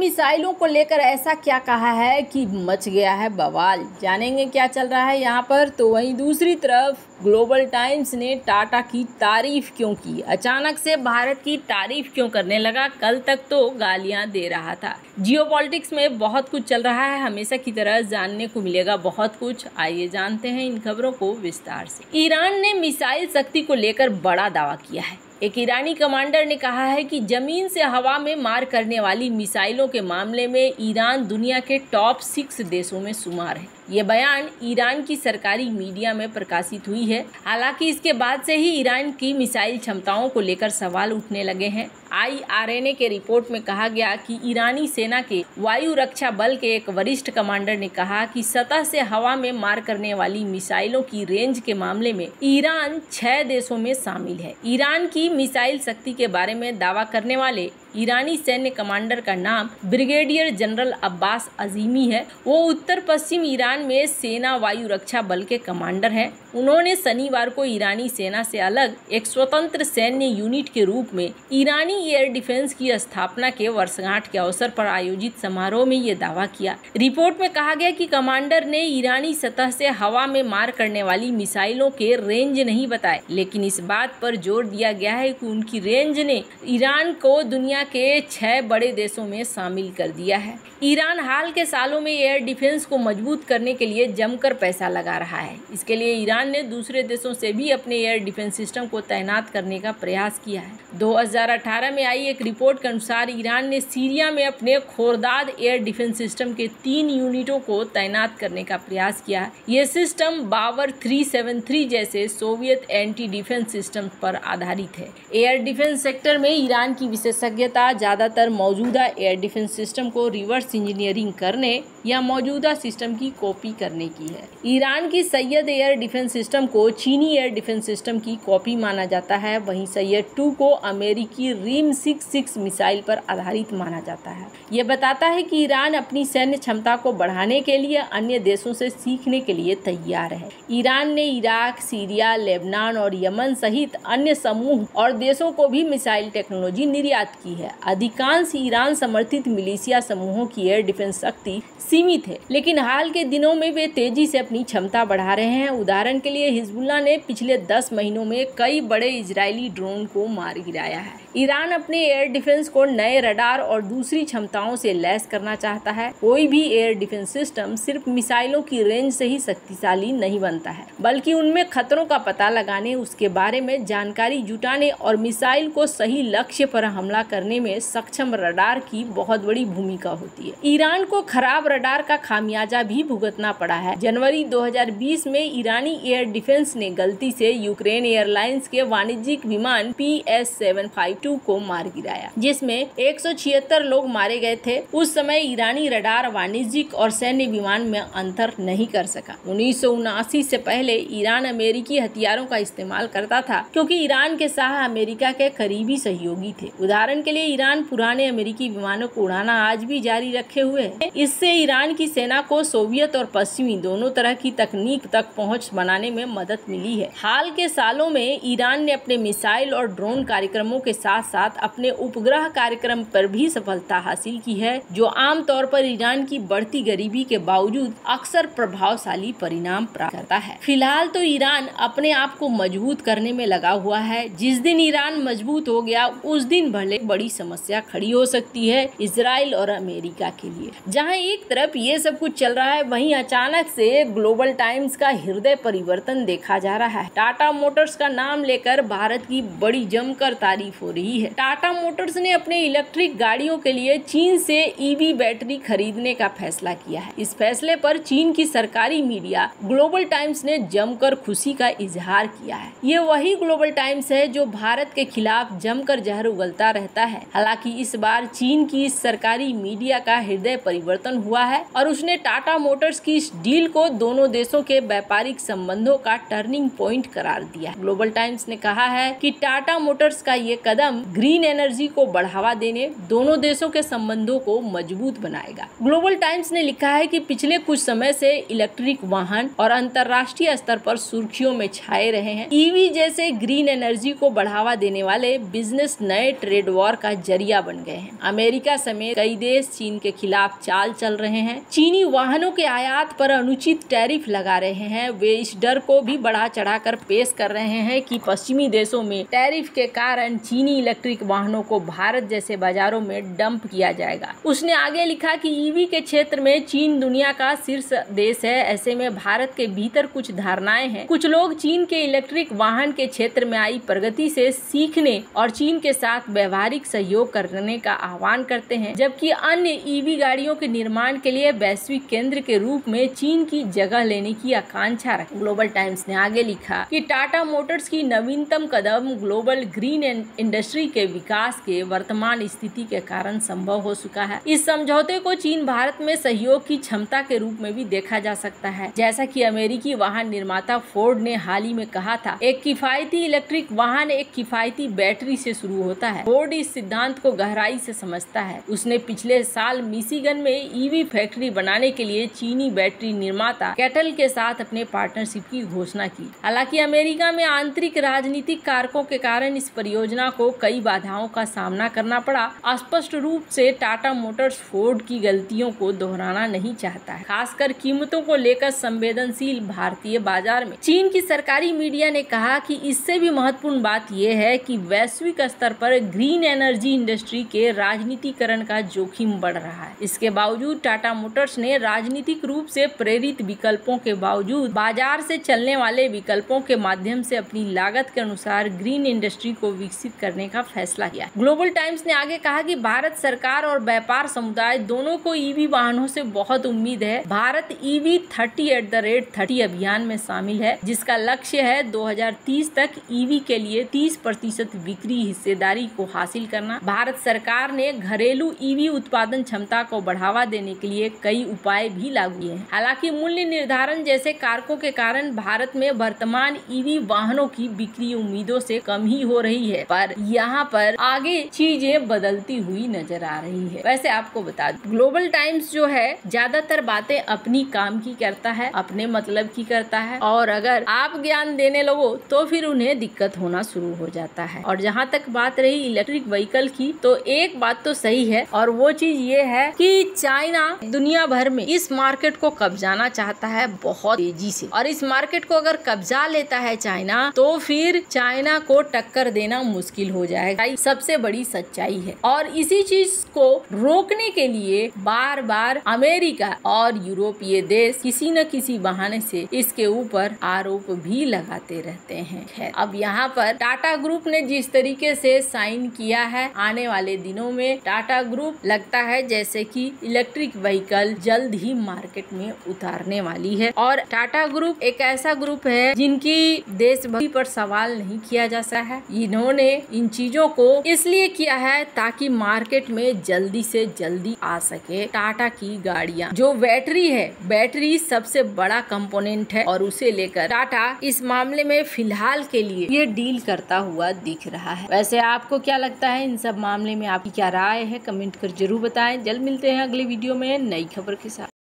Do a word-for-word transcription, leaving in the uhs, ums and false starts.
मिसाइलों को लेकर ऐसा क्या कहा है कि मच गया है बवाल। जानेंगे क्या चल रहा है यहाँ पर। तो वहीं दूसरी तरफ ग्लोबल टाइम्स ने टाटा की तारीफ क्यों की, अचानक से भारत की तारीफ क्यों करने लगा। कल तक तो गालियां दे रहा था। जियोपॉलिटिक्स में बहुत कुछ चल रहा है, हमेशा की तरह जानने को मिलेगा बहुत कुछ। आइए जानते हैं इन खबरों को विस्तार से। ईरान ने मिसाइल शक्ति को लेकर बड़ा दावा किया है। एक ईरानी कमांडर ने कहा है कि जमीन से हवा में मार करने वाली मिसाइलों के मामले में ईरान दुनिया के टॉप सिक्स देशों में शुमार है। ये बयान ईरान की सरकारी मीडिया में प्रकाशित हुई है। हालांकि इसके बाद से ही ईरान की मिसाइल क्षमताओं को लेकर सवाल उठने लगे हैं। आई आर एन ए के रिपोर्ट में कहा गया कि ईरानी सेना के वायु रक्षा बल के एक वरिष्ठ कमांडर ने कहा कि सतह से हवा में मार करने वाली मिसाइलों की रेंज के मामले में ईरान छह देशों में शामिल है। ईरान की मिसाइल शक्ति के बारे में दावा करने वाले ईरानी सैन्य कमांडर का नाम ब्रिगेडियर जनरल अब्बास अजीमी है। वो उत्तर पश्चिम ईरान में सेना वायु रक्षा बल के कमांडर हैं। उन्होंने शनिवार को ईरानी सेना से अलग एक स्वतंत्र सैन्य यूनिट के रूप में ईरानी एयर डिफेंस की स्थापना के वर्षगांठ के अवसर पर आयोजित समारोह में ये दावा किया। रिपोर्ट में कहा गया कि कमांडर ने ईरानी सतह से हवा में मार करने वाली मिसाइलों के रेंज नहीं बताए, लेकिन इस बात पर जोर दिया गया है कि उनकी रेंज ने ईरान को दुनिया के छह बड़े देशों में शामिल कर दिया है। ईरान हाल के सालों में एयर डिफेंस को मजबूत करने के लिए जमकर पैसा लगा रहा है। इसके लिए ईरान ने दूसरे देशों से भी अपने एयर डिफेंस सिस्टम को तैनात करने का प्रयास किया है। दो हज़ार अठारह में आई एक रिपोर्ट के अनुसार ईरान ने सीरिया में अपने खोरदाद एयर डिफेंस सिस्टम के तीन यूनिटों को तैनात करने का प्रयास किया। ये सिस्टम बावर तीन सौ तिहत्तर जैसे सोवियत एंटी डिफेंस सिस्टम पर आधारित है। एयर डिफेंस सेक्टर में ईरान की विशेषज्ञता ज्यादातर मौजूदा एयर डिफेंस सिस्टम को रिवर्स इंजीनियरिंग करने या मौजूदा सिस्टम की कॉपी करने की है। ईरान की सैयद एयर डिफेंस सिस्टम को चीनी एयर डिफेंस सिस्टम की कॉपी माना जाता है। वहीं सैयद टू को अमेरिकी रीम सिक्स सिक्स मिसाइल पर आधारित माना जाता है। ये बताता है कि ईरान अपनी सैन्य क्षमता को बढ़ाने के लिए अन्य देशों से सीखने के लिए तैयार है। ईरान ने इराक, सीरिया, लेबनान और यमन सहित अन्य समूह और देशों को भी मिसाइल टेक्नोलॉजी निर्यात की है। अधिकांश ईरान समर्थित मिलिशिया समूहों की एयर डिफेंस शक्ति सीमित है, लेकिन हाल के दिनों में वे तेजी से अपनी क्षमता बढ़ा रहे हैं। उदाहरण के लिए हिजबुल्लाह ने पिछले दस महीनों में कई बड़े इजरायली ड्रोन को मार गिराया है। ईरान अपने एयर डिफेंस को नए रडार और दूसरी क्षमताओं से लैस करना चाहता है। कोई भी एयर डिफेंस सिस्टम सिर्फ मिसाइलों की रेंज से ही शक्तिशाली नहीं बनता है, बल्कि उनमें खतरों का पता लगाने, उसके बारे में जानकारी जुटाने और मिसाइल को सही लक्ष्य पर हमला करने में सक्षम रडार की बहुत बड़ी भूमिका होती है। ईरान को खराब रडार का खामियाजा भी भुगतना पड़ा है। जनवरी दो हज़ार बीस में ईरानी एयर डिफेंस ने गलती से यूक्रेन एयरलाइंस के वाणिज्यिक विमान P S seven five two को मार गिराया, जिसमें एक सौ छिहत्तर लोग मारे गए थे। उस समय ईरानी रडार वाणिज्यिक और सैन्य विमान में अंतर नहीं कर सका। उन्नीस सौ उनासी से पहले ईरान अमेरिकी हथियारों का इस्तेमाल करता था, क्योंकि ईरान के शाह अमेरिका के करीबी सहयोगी थे। उदाहरण के लिए ईरान पुराने अमेरिकी विमानों को उड़ाना आज भी जारी रखे हुए है। इससे ईरान की सेना को सोवियत और पश्चिमी दोनों तरह की तकनीक तक पहुंच बनाने में मदद मिली है। हाल के सालों में ईरान ने अपने मिसाइल और ड्रोन कार्यक्रमों के साथ साथ अपने उपग्रह कार्यक्रम पर भी सफलता हासिल की है, जो आमतौर पर ईरान की बढ़ती गरीबी के बावजूद अक्सर प्रभावशाली परिणाम प्राप्त करता है। फिलहाल तो ईरान अपने आप को मजबूत करने में लगा हुआ है। जिस दिन ईरान मजबूत हो गया, उस दिन भले बड़ी समस्या खड़ी हो सकती है इजराइल और अमेरिका के लिए। जहां एक तरफ ये सब कुछ चल रहा है, वहीं अचानक से ग्लोबल टाइम्स का हृदय परिवर्तन देखा जा रहा है। टाटा मोटर्स का नाम लेकर भारत की बड़ी जमकर तारीफ हो रही है। टाटा मोटर्स ने अपने इलेक्ट्रिक गाड़ियों के लिए चीन से ईवी बैटरी खरीदने का फैसला किया है। इस फैसले पर चीन की सरकारी मीडिया ग्लोबल टाइम्स ने जमकर खुशी का इजहार किया है। ये वही ग्लोबल टाइम्स है जो भारत के खिलाफ जमकर जहर उगलता रहता है। हालांकि इस बार चीन की सरकारी मीडिया का हृदय परिवर्तन हुआ है और उसने टाटा मोटर्स की इस डील को दोनों देशों के व्यापारिक संबंधों का टर्निंग पॉइंट करार दिया। ग्लोबल टाइम्स ने कहा है कि टाटा मोटर्स का ये कदम कदम ग्रीन एनर्जी को बढ़ावा देने, दोनों देशों के संबंधों को मजबूत बनाएगा। ग्लोबल टाइम्स ने लिखा है कि पिछले कुछ समय से इलेक्ट्रिक वाहन और अंतर्राष्ट्रीय स्तर पर सुर्खियों में छाए रहे हैं। ईवी जैसे ग्रीन एनर्जी को बढ़ावा देने वाले बिजनेस नए ट्रेड वॉर का जरिया बन गए हैं। अमेरिका समेत कई देश चीन के खिलाफ चाल चल रहे हैं। चीनी वाहनों के आयात पर अनुचित टैरिफ लगा रहे हैं। वे इस डर को भी बढ़ा चढ़ाकर पेश कर रहे हैं कि पश्चिमी देशों में टैरिफ के कारण चीनी इलेक्ट्रिक वाहनों को भारत जैसे बाजारों में डंप किया जाएगा। उसने आगे लिखा कि ईवी के क्षेत्र में चीन दुनिया का शीर्ष देश है। ऐसे में भारत के भीतर कुछ धारणाएं हैं। कुछ लोग चीन के इलेक्ट्रिक वाहन के क्षेत्र में आई प्रगति से सीखने और चीन के साथ व्यवहारिक सहयोग करने का आह्वान करते हैं, जबकि अन्य ईवी गाड़ियों के निर्माण के लिए वैश्विक केंद्र के रूप में चीन की जगह लेने की आकांक्षा रखते हैं। ग्लोबल टाइम्स ने आगे लिखा कि टाटा मोटर्स की नवीनतम कदम ग्लोबल ग्रीन इंडस्ट्री के विकास के वर्तमान स्थिति के कारण संभव हो चुका है। इस समझौते को चीन भारत में सहयोग की क्षमता के रूप में भी देखा जा सकता है। जैसा कि अमेरिकी वाहन निर्माता फोर्ड ने हाल ही में कहा था, एक किफायती इलेक्ट्रिक वाहन एक किफायती बैटरी से शुरू होता है। फोर्ड इस सिद्धांत को गहराई से समझता है। उसने पिछले साल मिशिगन में ईवी फैक्ट्री बनाने के लिए चीनी बैटरी निर्माता कैटल के साथ अपने पार्टनरशिप की घोषणा की। हालांकि अमेरिका में आंतरिक राजनीतिक कारकों के कारण इस परियोजना को कई बाधाओं का सामना करना पड़ा। स्पष्ट रूप से टाटा मोटर्स फोर्ड की गलतियों को दोहराना नहीं चाहता है, खासकर कीमतों को लेकर संवेदनशील भारतीय बाजार में। चीन की सरकारी मीडिया ने कहा कि इससे भी महत्वपूर्ण बात यह है कि वैश्विक स्तर पर ग्रीन एनर्जी इंडस्ट्री के राजनीतिकरण का जोखिम बढ़ रहा है। इसके बावजूद टाटा मोटर्स ने राजनीतिक रूप से प्रेरित विकल्पों के बावजूद बाजार से चलने वाले विकल्पों के माध्यम से अपनी लागत के अनुसार ग्रीन इंडस्ट्री को विकसित करने का फैसला किया। ग्लोबल टाइम्स ने आगे कहा कि भारत सरकार और व्यापार समुदाय दोनों को ईवी वाहनों से बहुत उम्मीद है। Bharat EV thirty at the rate thirty अभियान में शामिल है, जिसका लक्ष्य है दो हजार तीस तक ईवी के लिए तीस प्रतिशत बिक्री हिस्सेदारी को हासिल करना। भारत सरकार ने घरेलू ईवी उत्पादन क्षमता को बढ़ावा देने के लिए कई उपाय भी लागू किए हैं। हालांकि मूल्य निर्धारण जैसे कारकों के कारण भारत में वर्तमान ईवी वाहनों की बिक्री उम्मीदों से कम ही हो रही है, पर यहाँ पर आगे चीजें बदलती हुई नजर आ रही है। वैसे आपको बता दूं, ग्लोबल टाइम्स जो है ज्यादातर बातें अपनी काम की करता है, अपने मतलब की करता है, और अगर आप ज्ञान देने लगो तो फिर उन्हें दिक्कत होना शुरू हो जाता है। और जहाँ तक बात रही इलेक्ट्रिक व्हीकल की, तो एक बात तो सही है, और वो चीज ये है कि चाइना दुनिया भर में इस मार्केट को कब्जाना चाहता है बहुत तेजी से, और इस मार्केट को अगर कब्जा लेता है चाइना तो फिर चाइना को टक्कर देना मुश्किल हो जाएगा। सबसे बड़ी सच्चाई है, और इसी चीज को रोकने के लिए बार बार अमेरिका और यूरोपीय देश किसी न किसी बहाने से इसके ऊपर आरोप भी लगाते रहते हैं। खैर, अब यहाँ पर टाटा ग्रुप ने जिस तरीके से साइन किया है, आने वाले दिनों में टाटा ग्रुप लगता है जैसे कि इलेक्ट्रिक व्हीकल जल्द ही मार्केट में उतारने वाली है। और टाटा ग्रुप एक ऐसा ग्रुप है जिनकी देशभक्ति पर सवाल नहीं किया जा सकता है। इन्होंने इन चीजों को इसलिए किया है ताकि मार्केट में जल्दी से जल्दी आ सके टाटा की गाड़ियां। जो बैटरी है, बैटरी सबसे बड़ा कंपोनेंट है, और उसे लेकर टाटा इस मामले में फिलहाल के लिए ये डील करता हुआ दिख रहा है। वैसे आपको क्या लगता है इन सब मामले में, आपकी क्या राय है, कमेंट कर जरूर बताएं। जल्द मिलते हैं अगले वीडियो में नई खबर के साथ।